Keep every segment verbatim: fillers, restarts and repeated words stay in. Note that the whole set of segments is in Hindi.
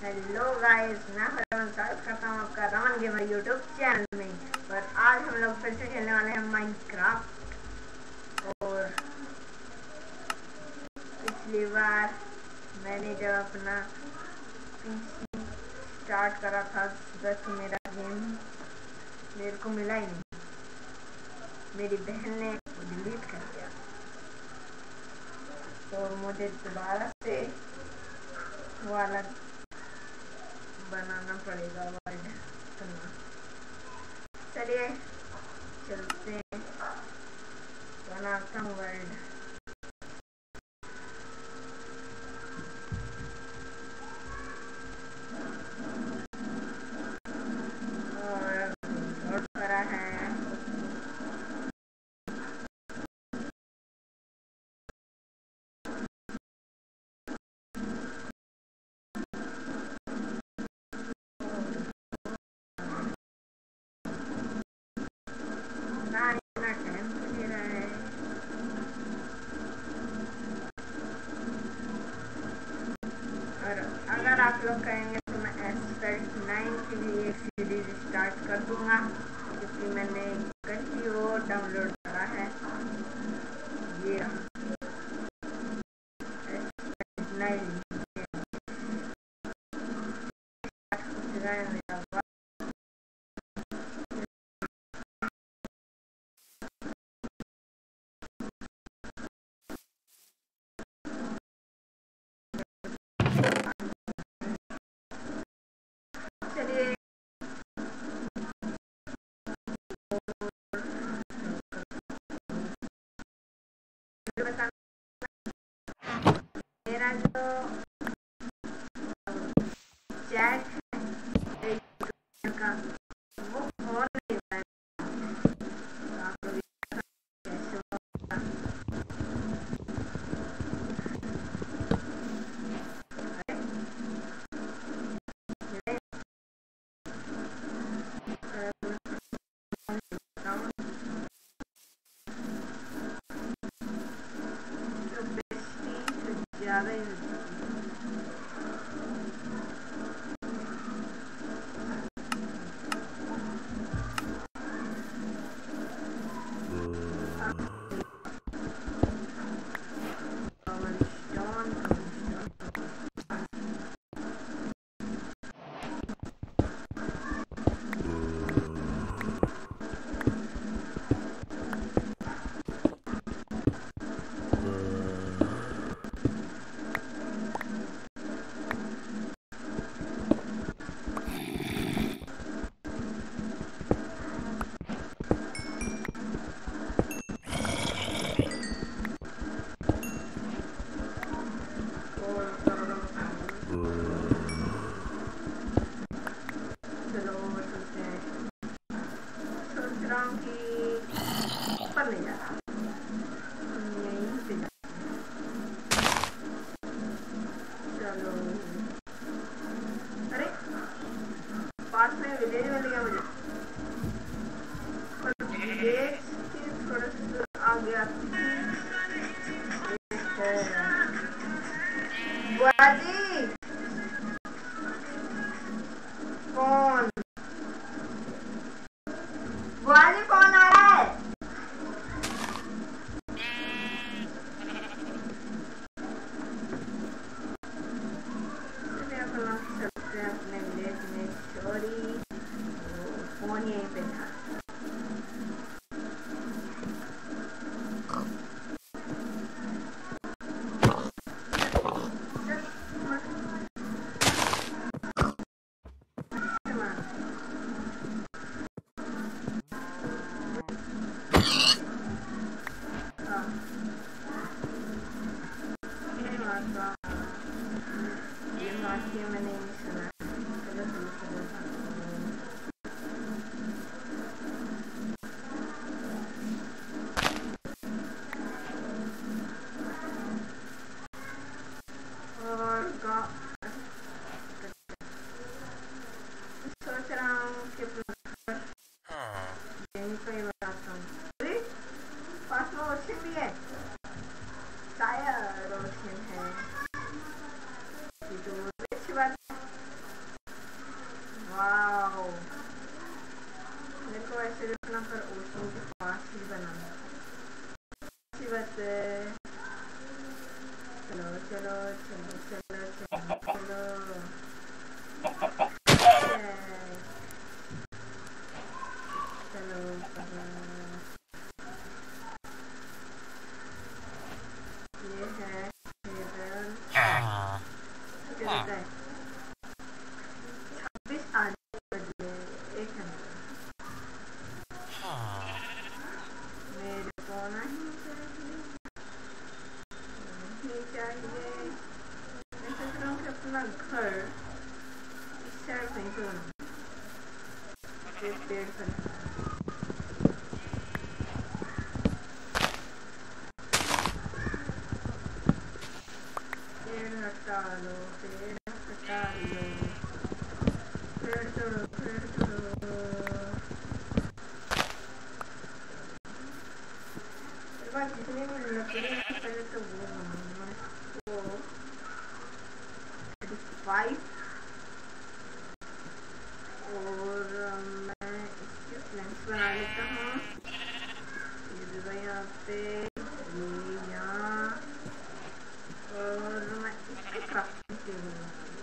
हेलो गाइस, मैं हरमन स्वागत करता हूँ आपका रमन गेमर यूट्यूब चैनल में। और आज हम लोग फिर से खेलने वाले हैं माइनक्राफ्ट। और पिछली बार मैंने जब अपना पीसी स्टार्ट करा था बस मेरा गेम मेरे को मिला ही नहीं, मेरी बहन ने डिलीट कर दिया। तो मुझे दोबारा से वाला बनाना पड़ेगा वर्ल्ड करना। चलिए चलते हैं, बनाता हूँ वर्ल्ड। और लोड करा है, अगर आप लोग कहेंगे तो मैं एस्पेक्ट नाइन की भी एक सीरीज स्टार्ट कर दूंगा, क्योंकि मैंने कहीं वो डाउनलोड करा है। ये एस्पेक्ट नाइन चलिए मेरा जो चैट है का वो ऑन नहीं हो रहा है। आप लोग कैसे होगा? ज़्यादा ही पास में विलेज मिल गया मुझे, पर विलेज के थोड़ा सा आ गया। बुआ जी कौन बुआ जी कौन आ रहा है? चलते हैं अपने विलेज में। सॉरी फोन यहीं पे था। ये मैंने नहीं सुना। चलो चलो और सोच रहा हूँ कि यहीं पर ही बनाता हूँ। अरे पास में ओशन भी है, शायद ओशन है, ये तो अच्छी बात है। वाओ, मेरे को ऐसे रखना पर ओशन के पास ही बनाना। अच्छी बात है। चलो चलो चलो चलो चलो चलो चलो ये है छब्बीस आने बजे एक घंटे मेरे को नहीं चाहिए नहीं चाहिए। मैं सोच रहा हूँ कि अपना घर इस साइड कहीं पे बनाऊँ, पेड़ पर पेड़ हटा लो, पेड़ हटा लो, पेड़ तोड़ो, पेड़ तोड़ो। मेरे पास जितनी भी लकड़ी है पहले तो वो वो फाइव और मैं इसके प्लैंक्स बना लेता हूँ। ये देखो यहाँ पे, ये यहाँ, और मैं इसके क्राफ्टिंग टेबल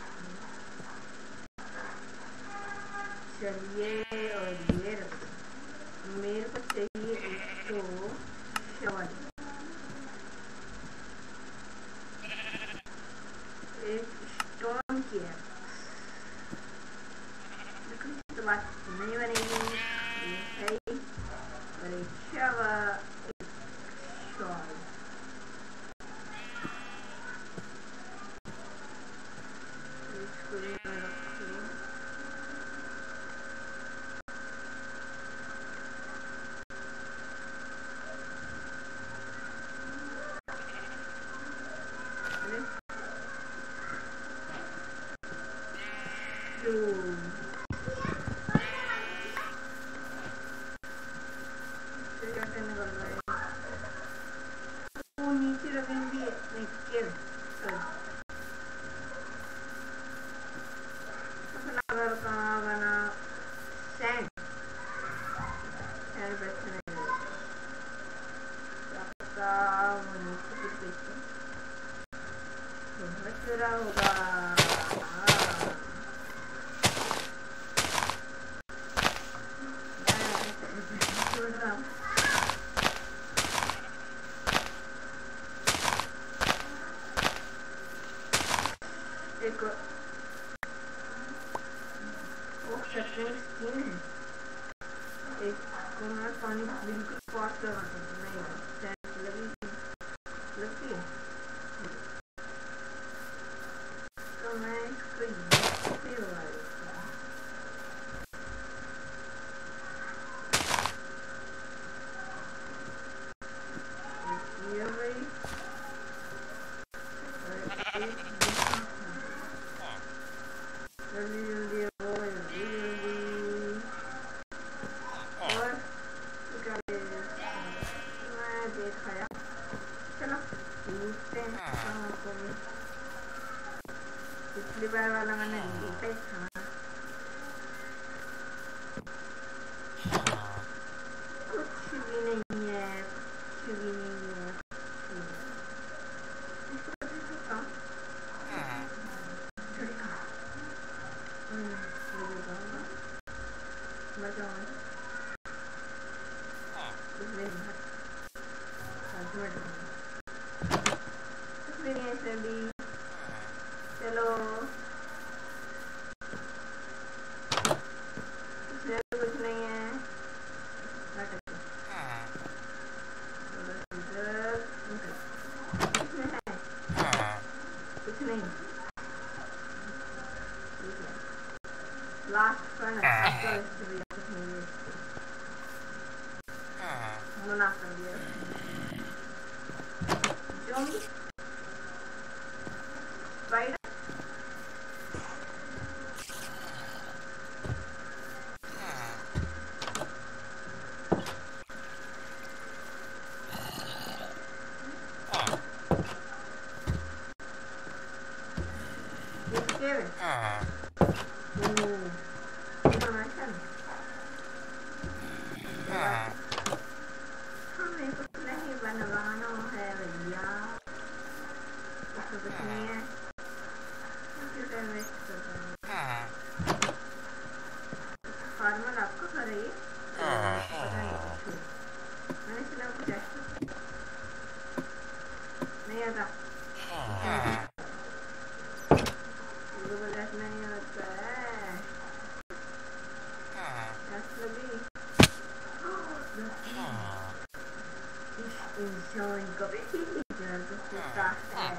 चलिए। और ये रखो, मेरे को चाहिए एक तो शवल, एक स्टोन की है, तो बात नहीं बनेगी। ये है और एक शवल, एक शॉल। इसको मैं रखूँ, वो नीचे रखेंगे अपना घर कहाँ बना, सैंड सैंड बैठने का वो नीचे पीछे बच रहा होगा। एक स्किन है, एक को मैं पानी बिल्कुल पास लगा नहीं सैंड लगी लगती है, तो मैं इसको ये हुआ जल्दी जल्दी हो जल्दी जल्दी और मैं देखा। चलो लूटते हैं को भी, पिछली बार वाला मैंने लूटा ही था। कुछ भी नहीं है, कुछ भी नहीं है। चलो इसमें कुछ नहीं है, इसमें है कुछ नहीं। लास्ट मना कर दिया ज़ॉम्बी स्पाइडर। हमें कुछ नहीं बनवाना है भैया, कुछ कुछ नहीं है, कंप्यूटर वेस्ट कर रहा है। फार्मर आपका घर है ये? पता नहीं, मैंने सुना कुछ ऐसा नहीं आता, नहीं होता है लगी इंसान कभी जल्द होता है।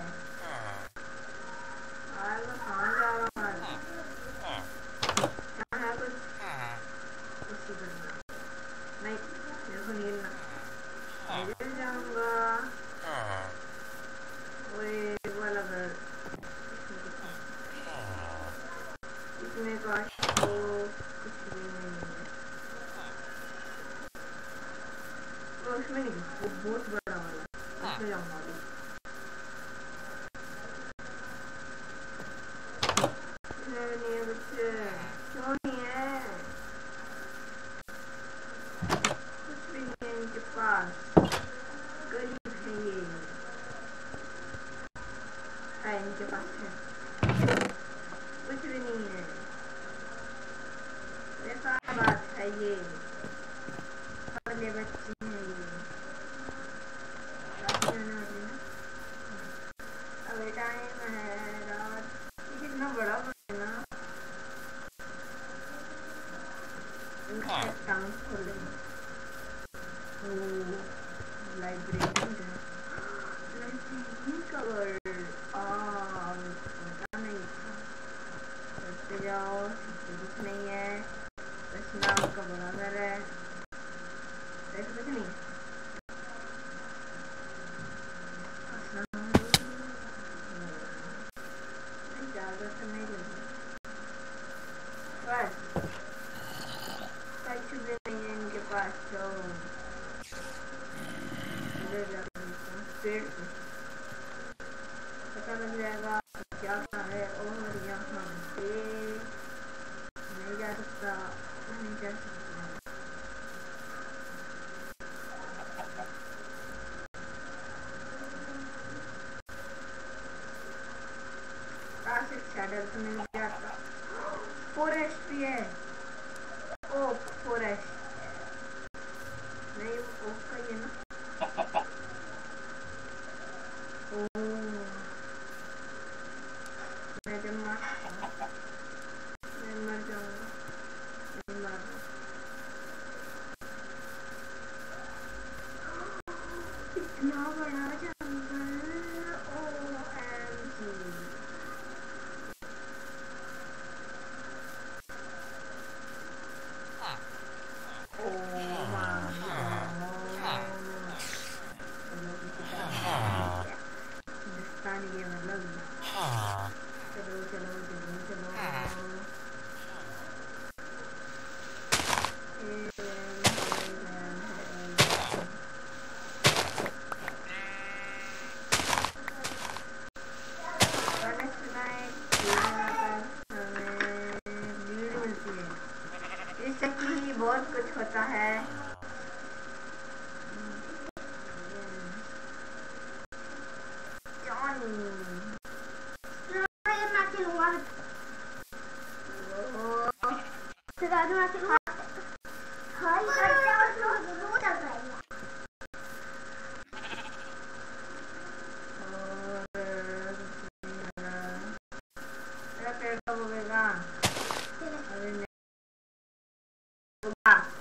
आज वो कहाँ जा रहा है? क्या है कुछ उसी करना नहीं, मेरे को नील ना मैं जाऊँगा वो वाला घर, इसमें काश तो कुछ भी नहीं है, वो उसमें नहीं, वो बहुत बड़ा वाला, उसमें जाऊँगा अभी। नहीं है बच्चे, क्यों नहीं है? कुछ भी नहीं है इनके पास, गरीब है ये, है इनके पास है, कुछ भी नहीं है, बेकार बात है ये, पहले बच्चे हैं ये, अभी टाइम है रात, कितना बड़ा है ना, टाउन खोल लाइब्रेरी है, लाइब्रेरी का वर्ड पता नहीं था, चलते जाओ, कुछ नहीं है, बस नाम का बड़ा घर है, ऐसा कुछ नहीं, इजाजत नहीं लगी, बस कुछ भी नहीं है इनके पास, तो पेड़ पे पता लग जाएगा क्या है, और यहाँ पे नहीं जा सकता, नहीं जा सकता, काश एक शैडल तो मिल जाता, फॉरेस्ट भी है, ओक फॉरेस्ट नहीं, ओक का ही है ना, मैं जब मर मैं मर जाऊंगा, मैं मर इतना बड़ा जंगल, ओ एम जी, ओ हिंदुस्तानी ये मतलब, चलो चलो चलो चलो, मैंने सुना है हमें लीड मिलती है, इससे कि बहुत कुछ होता है, पेड़ कब उगेगा? अभी नहीं